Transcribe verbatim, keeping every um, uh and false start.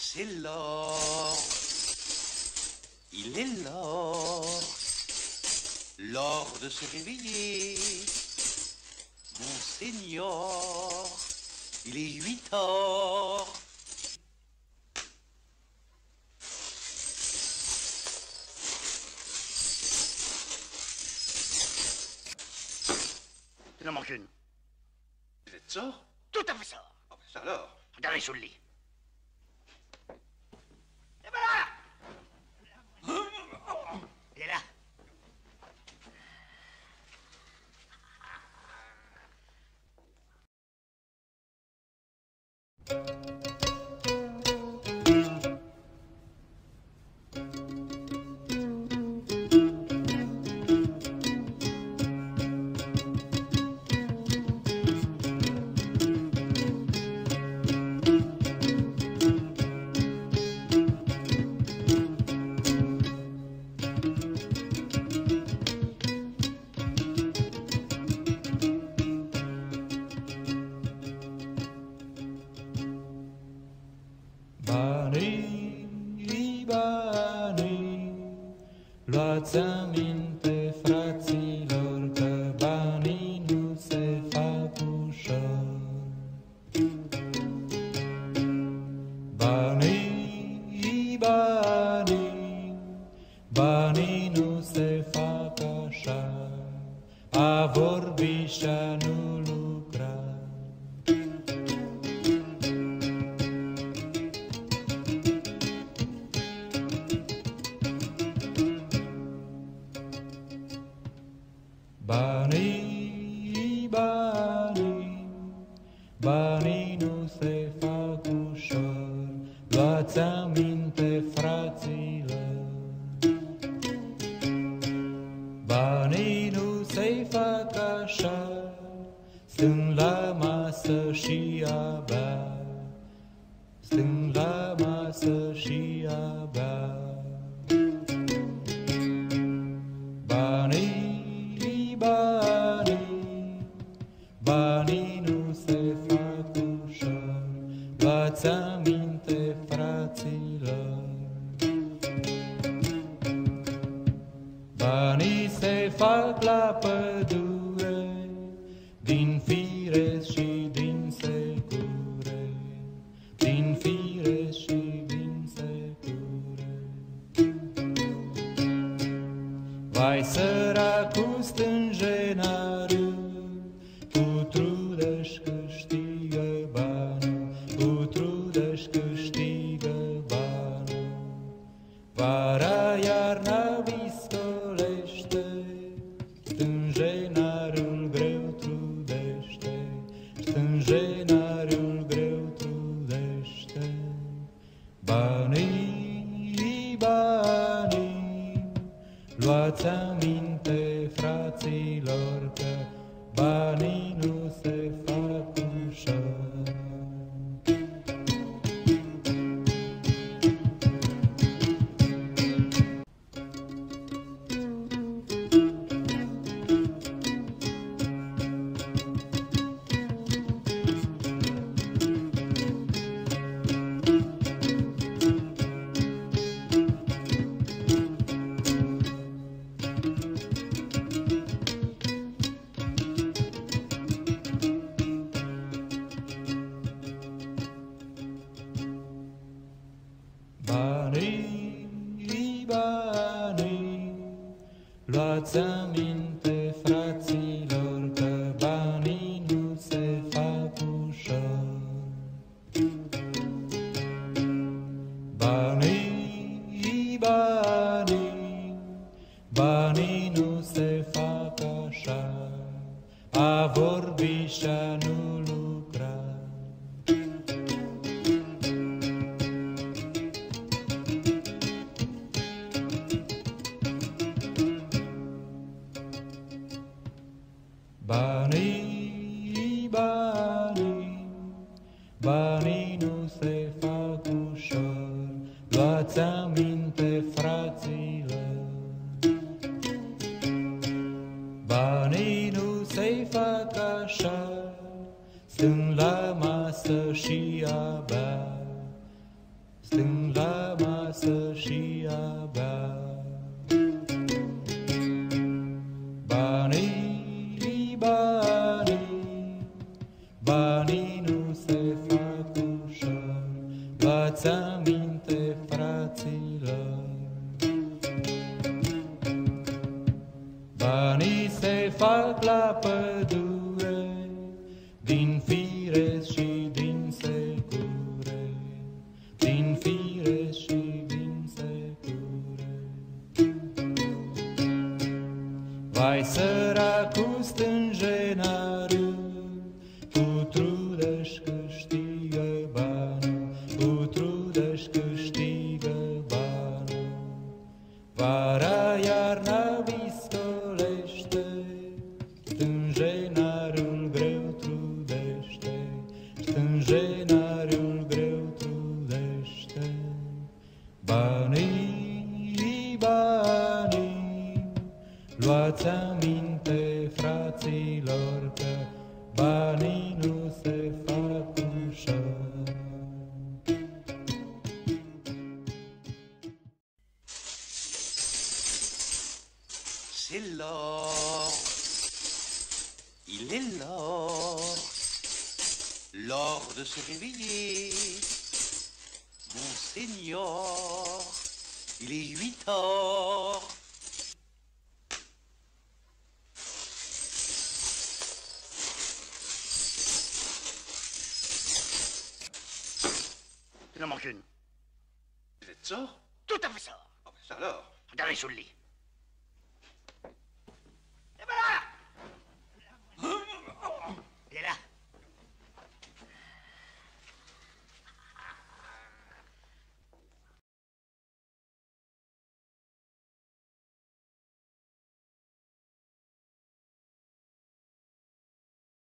C'est l'or, il est l'or, l'or de se réveiller. Monseigneur, il est huit heures. Il en manque une. Vous êtes sort? Tout à fait ça. Ah, ben ça alors. Regardez sous le lit. Et voilà. Il est là. Banii, banii, luați aminte, fraților, că banii nu se fac ușor. Banii, banii, banii nu se fac așa, a vorbi și a nu lucra. Banii, banii, banii nu se fac ușor, luați aminte, fraților. Banii nu se fac așa, stând la masă și a bea, stând la masă și a bea. Banii, banii, banii nu se fac ușor, luați aminte, fraților. Banii se fac la pădure, din fire și din secure, din fire și din secure. Vai săracul stânjenarul, cu trudă-și câștigă bani, cu trudă-și câștigă bani. Vara iarna viscolește, stânjenarul greu trudește, stânjenarul greu trudește. Banii, banii, luați aminte, fraților, că banii nu se fac ușor. Banii, banii, luați aminte, fraților, că banii nu se fac ușor. Banii, banii, banii nu se fac așa, a vorbi și a nu lucra. Banii, banii, banii nu se fac ușor, luați aminte, fraților. Banii nu se fac așa, stând la masă și a bea, stând la masă și a bea. Banii, banii, banii nu se fac ușor, luați aminte, fraților. Banii se fac la pădure, din fire și din secure, din fire și din secure. Vai săracul stânjenarul, cu trudă-și câștigă banul, cu trudă-și câștigă banul. Vara, iarna viscolește, stânjenarul greu trudește, stânjenarul greu trudește. Banii, banii, luați aminte, fraților, că banii nu se fac ușor. C'est l'or, il est l'or, l'or de se réveiller. Monseigneur, il est huit heures. Il en manque une. Vous êtes sort? Tout à fait ça. Ah ben ça alors. Regardez sous le lit.